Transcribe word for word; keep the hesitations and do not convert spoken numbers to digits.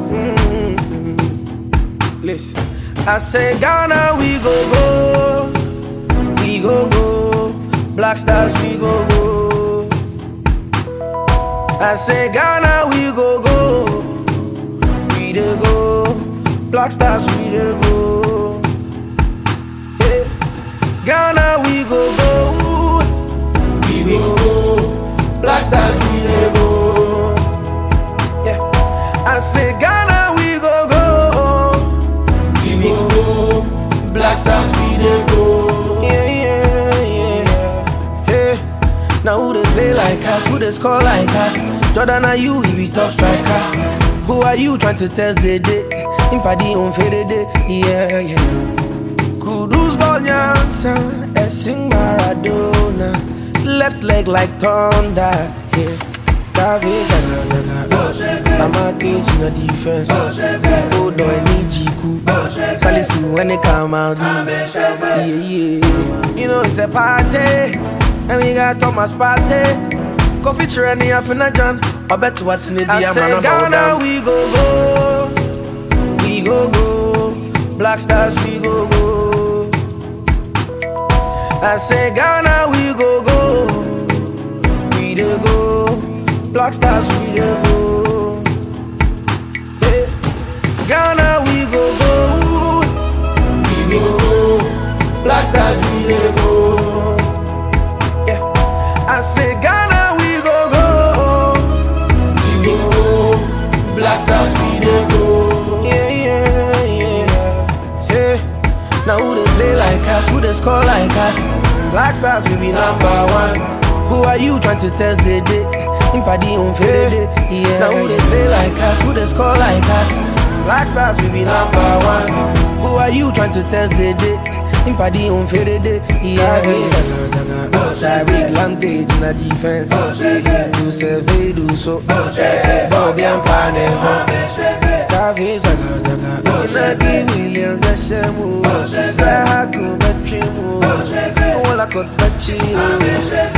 Mm-hmm. Listen, I say Ghana, we go go, we go go, Blackstars, we go go. I say Ghana, we go go, we dey go, Blackstars, we dey go. Yeah. Ghana, we go go, we go go, Blackstars, we dey go. Yeah. I say Ghana, we go go, we go go, Blackstars, we dey go. Yeah, yeah, yeah, yeah. Now who they play like us? Who they score like us? Jordan, are you? He be top striker. Who are you trying to test Dede Inpaddy on Dede? Yeah, yeah. Kudus ball nyansa, sing Maradona Left leg like thunder. Yeah. Kaafe zaga zaga. Amartey in the defense. Odoi Ne, djiku. Salisu when they come out. Yeah, yeah. You know it's a party. And we got Thomas Partey. Kofi Kyereh Afena Gyan. I bet what in the I say Ghana, we go go, we go go, Blackstars, we go go. I say Ghana, we go go, we dey go, Blackstars, we dey go. Hey. Ghana, we go go, we go go, Blackstars, we dey go. Yeah. I say Ghana, we go go, we go go, Blackstars, we dey go. Yeah, yeah, yeah. Say, now who they play like us? Who they score like us? Blackstars, we be number one. Who are you trying to test Dede Inpaddy on Dede? Yeah. Now who they play like us? Who they score like us? Blackstars, we be number one. Who are you trying to test Dede Inpaddy on Dede? Yeah. Big lantage in the defense. Do survey, do so. Bobby and Pane. Kaafe zaga zaga. Inadi millions beshemu. Sahaku bechimu. Ola kots bechi.